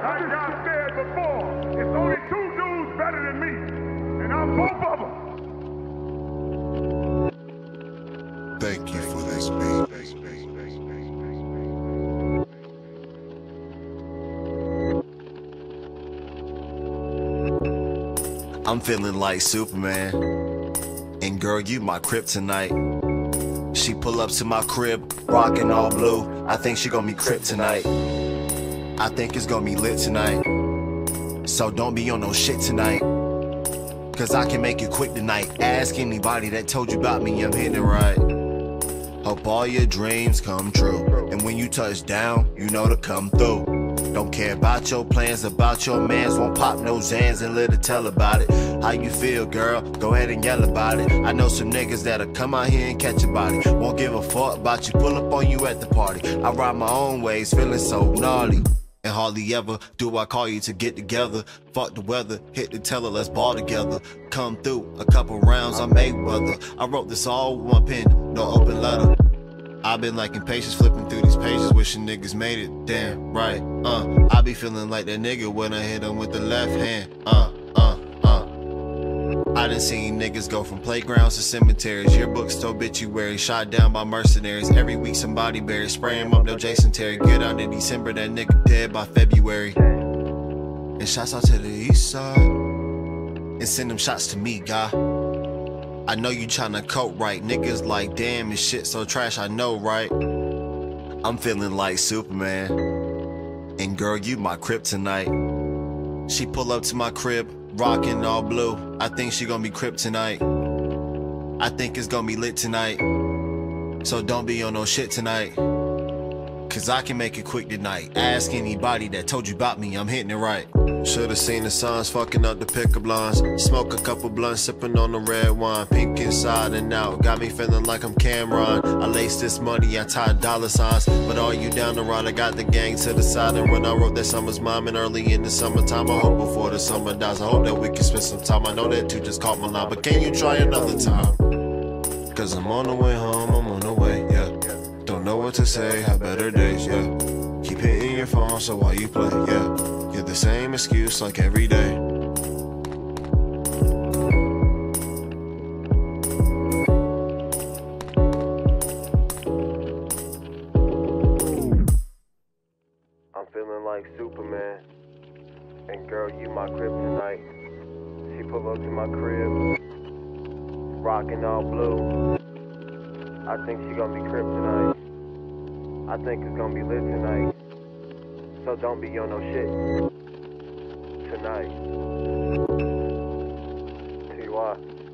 Like I said before, it's only two dudes better than me, and I'm both of them. Thank you for this beat. I'm feeling like Superman, and girl, you my kryptonite. She pull up to my crib, rockin' all blue. I think she gon' be kryptonite. I think it's gon' be lit tonight. So don't be on no shit tonight, cause I can make it quick tonight. Ask anybody that told you about me, I'm hitting it right. Hope all your dreams come true, and when you touch down, you know to come through. Don't care about your plans, about your mans. Won't pop no Zans and let her tell about it. How you feel, girl? Go ahead and yell about it. I know some niggas that'll come out here and catch a body. Won't give a fuck about you, pull up on you at the party. I ride my own ways, feeling so gnarly. And hardly ever do I call you to get together. Fuck the weather, hit the teller, let's ball together. Come through, a couple rounds, I Mayweather. I wrote this all with my pen, no open letter. I've been like impatient, flipping through these pages, wishing niggas made it, damn right, I be feeling like that nigga when I hit him with the left hand, I done seen niggas go from playgrounds to cemeteries, yearbooks to obituaries, shot down by mercenaries. Every week somebody buried, spray him up, no Jason Terry. Get out in December, that nigga dead by February. And shouts out to the east side, and send them shots to me, guy. I know you tryna cope right, niggas like damn this shit so trash, I know right. I'm feeling like Superman, and girl, you my kryptonite. She pull up to my crib, rockin' all blue. I think she gon' be kryptonite. I think it's gon' be lit tonight. So don't be on no shit tonight, cause I can make it quick tonight. Ask anybody that told you about me, I'm hitting it right. Should've seen the signs, fucking up the pickup lines. Smoke a couple blunts, sipping on the red wine. Pink inside and out, got me feeling like I'm Cameron. I lace this money, I tie dollar signs. But are you down the ride? I got the gang to the side. And when I wrote that summer's mime, and early in the summertime, I hope before the summer dies, I hope that we can spend some time. I know that you just caught my line, but can you try another time? Cause I'm on the way home, I'm on the way, yeah. Don't know what to say, have better days, yeah. Keep hitting your phone, so while you play, yeah. Get the same excuse like every day. I'm feeling like Superman, and girl, you my kryptonite. She pull up to my crib, rockin' all blue. I think she gon' be kryptonite. I think it's gonna be lit tonight. So don't be on no shit tonight. TY.